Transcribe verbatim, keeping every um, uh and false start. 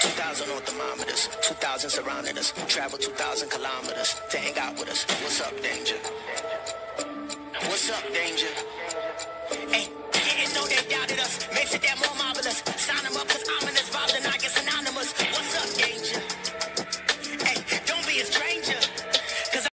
two thousand on thermometers, two thousand surrounding us. Travel two thousand kilometers to hang out with us. What's up, danger? What's up, danger? Hey, didn't know they doubted us. Makes it that more